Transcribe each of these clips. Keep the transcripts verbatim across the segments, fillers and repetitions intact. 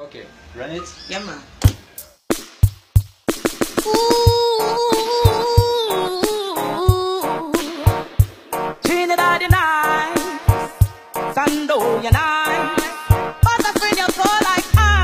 Okay, run it. Yeah, man. Trinidad night, Sandoya night, but that's when you go like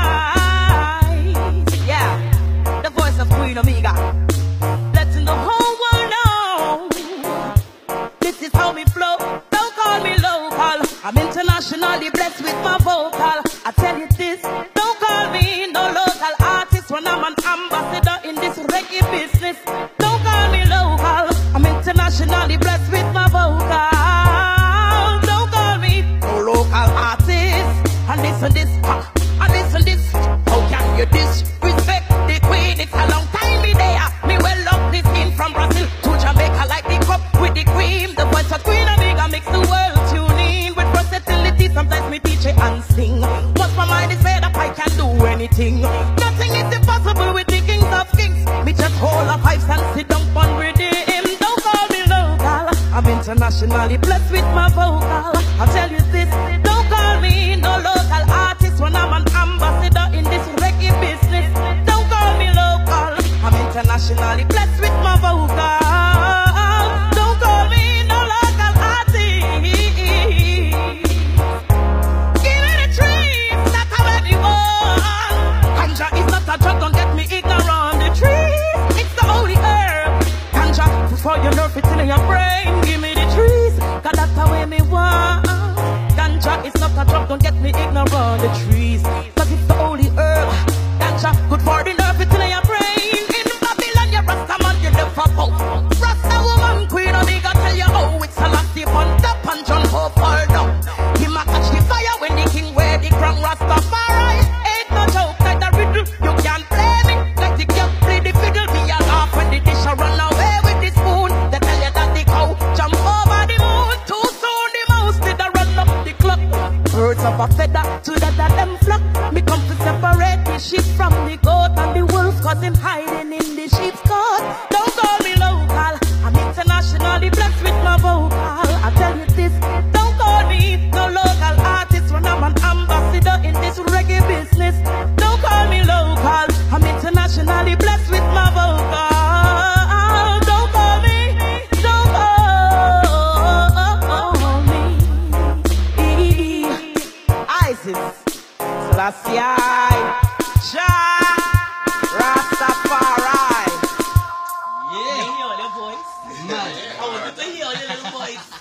ice. Yeah, the voice of Queen Omega, letting the whole world know this is how me flow. Don't call me local, I'm internationally blessed with my vocal. I tell you this, don't call me no local artist when I'm an ambassador in this reggae business. Don't call me local, I'm internationally blessed with my vocal. Don't call me no local artist. And listen this, and listen this. How can you disrespect the queen? It's a long time me there. Me well love this in from Brazil to Jamaica like the cup with the cream. The voice of Queen Omega makes the world tune in with versatility. Sometimes me teach it and sing. What's my mind is made up, I can do anything. Nothing is impossible with the kings of kings. Me just hold up pipes and sit down on rhythm. Don't call me local, I'm internationally blessed with my vocal. I'll tell you this, don't call me no local artist when I'm an ambassador in this reggae business. Don't call me local, I'm internationally blessed with my vocal. Don't call me no local artist. Give me the trees, not how anyone. Ganja is not a drug, don't get me ignorant. The trees, it's the holy herb. Ganja, before you nerve it in your brain. Give me the trees, cause that's the way me want. Ganja is not a drug, don't get me ignorant. The trees, cause it's the holy herb. Ganja, good for the nerve it in your brain. In Babylon, you Rasta man, you never out. Rasta woman, Queen Omega, tell you how it's a last dip on top and John Hope fall down. He might catch the fire when the king wear the crown. Rastafari ain't no joke, like the riddle. You can't play me, like the girl play the fiddle. Me a laugh when the dish a run away with the spoon. They tell you that the cow jump over the moon. Too soon the mouse did a run up the clock. Birds of a feather to that of them flock. Me come to separate the sheep from the goat and the wolf, cause him hiding in the sheep's coat. Don't call me local, I'm internationally blessed with my vocal. I tell you this, don't call me no local artist when I'm an ambassador in this reggae business. Don't call me local, I'm internationally blessed with my vocal. Don't call me, don't call me Isis, Selassie, Jah, Rastafari. Yeah. Hear your voice. Man. I want you to hear your little voice.